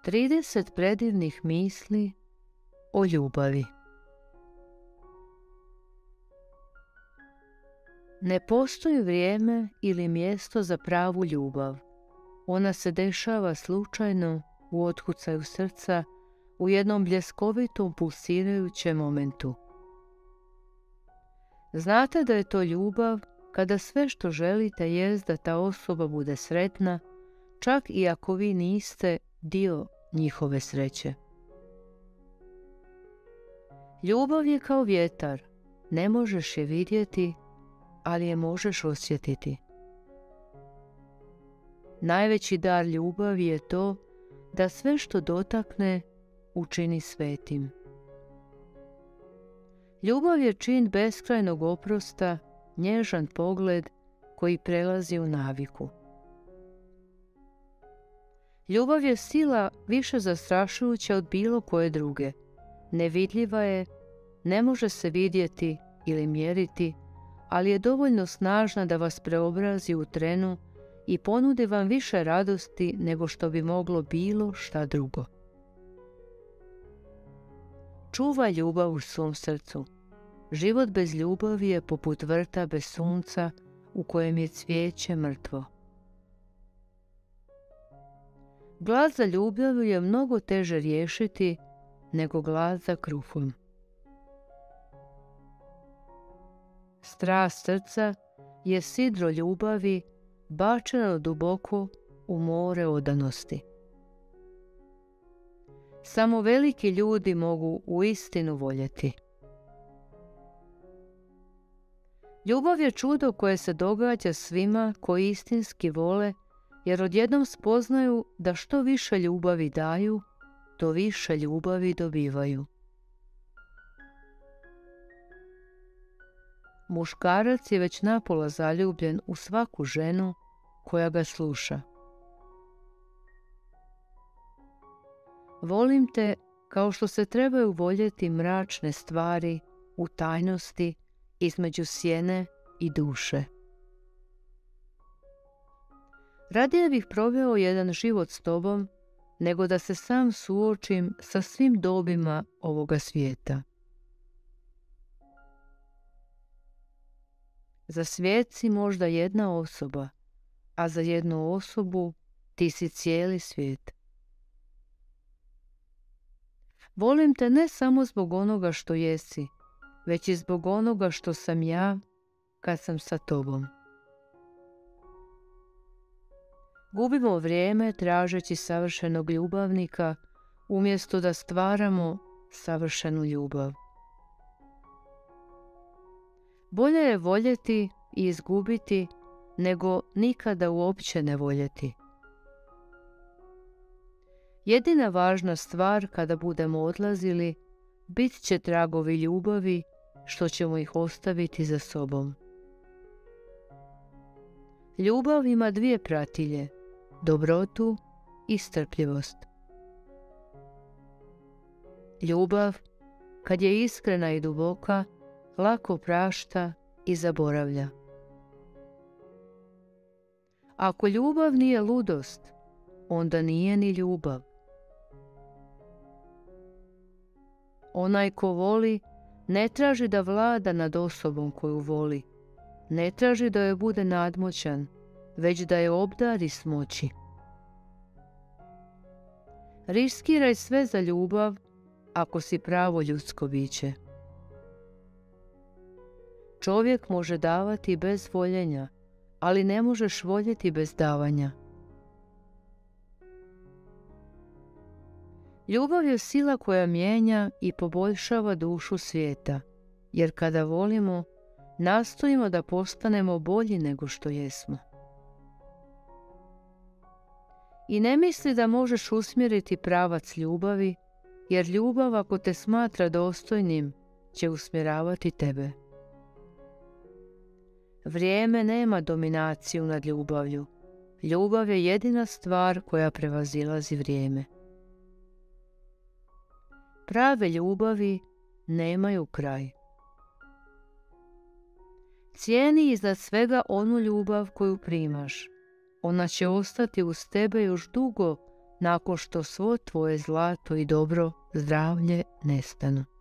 30 predivnih misli o ljubavi. Ne postoji vrijeme ili mjesto za pravu ljubav. Ona se dešava slučajno, u otkucaju srca, u jednom bljeskovitom pulsirajućem momentu. Znate da je to ljubav kada sve što želite jest da ta osoba bude sretna, čak i ako vi niste dio njihove sreće. Ljubav je kao vjetar, ne možeš je vidjeti, ali je možeš osjetiti. Najveći dar ljubavi je to da sve što dotakne učini svetim. Ljubav je čin beskrajnog oprosta, nježan pogled koji prelazi u naviku. Ljubav je sila više zastrašujuća od bilo koje druge. Nevidljiva je, ne može se vidjeti ili mjeriti, ali je dovoljno snažna da vas preobrazi u trenu i ponudi vam više radosti nego što bi moglo bilo šta drugo. Čuvaj ljubav u svom srcu. Život bez ljubavi je poput vrta bez sunca u kojem je cvijeće mrtvo. Glad za ljubavlju je mnogo teže riješiti nego glad za kruhom. Strast srca je sidro ljubavi bačeno duboko u more odanosti. Samo veliki ljudi mogu uistinu voljeti. Ljubav je čudo koje se događa svima koji istinski vole, jer odjednom spoznaju da što više ljubavi daju, to više ljubavi dobivaju. Muškarac je već napola zaljubljen u svaku ženu koja ga sluša. Volim te kao što se trebaju voljeti mračne stvari u tajnosti između sjene i duše. Radije bih proveo jedan život s tobom, nego da se sam suočim sa svim dobima ovoga svijeta. Za svijet si možda jedna osoba, a za jednu osobu ti si cijeli svijet. Volim te ne samo zbog onoga što jesi, već i zbog onoga što sam ja kad sam sa tobom. Gubimo vrijeme tražeći savršenog ljubavnika umjesto da stvaramo savršenu ljubav. Bolje je voljeti i izgubiti nego nikada uopće ne voljeti. Jedina važna stvar kada budemo odlazili bit će tragovi ljubavi što ćemo ih ostaviti za sobom. Ljubav ima dvije pratilje, dobrotu i strpljivost. Ljubav, kad je iskrena i duboka, lako prašta i zaboravlja. Ako ljubav nije ludost, onda nije ni ljubav. Onaj ko voli, ne traži da vlada nad osobom koju voli, ne traži da joj bude nadmoćan, već da je obdari s moći. Riskiraj sve za ljubav ako si pravo ljudsko biće. Čovjek može davati bez voljenja, ali ne možeš voljeti bez davanja. Ljubav je sila koja mijenja i poboljšava dušu svijeta, jer kada volimo, nastojimo da postanemo bolji nego što jesmo. I ne misli da možeš usmjeriti pravac ljubavi, jer ljubav ako te smatra dostojnim, će usmjeravati tebe. Vrijeme nema dominaciju nad ljubavlju. Ljubav je jedina stvar koja prevazilazi vrijeme. Prave ljubavi nemaju kraj. Cijeni iznad svega onu ljubav koju primaš. Ona će ostati uz tebe još dugo nakon što svo tvoje zlato i dobro zdravlje nestanu.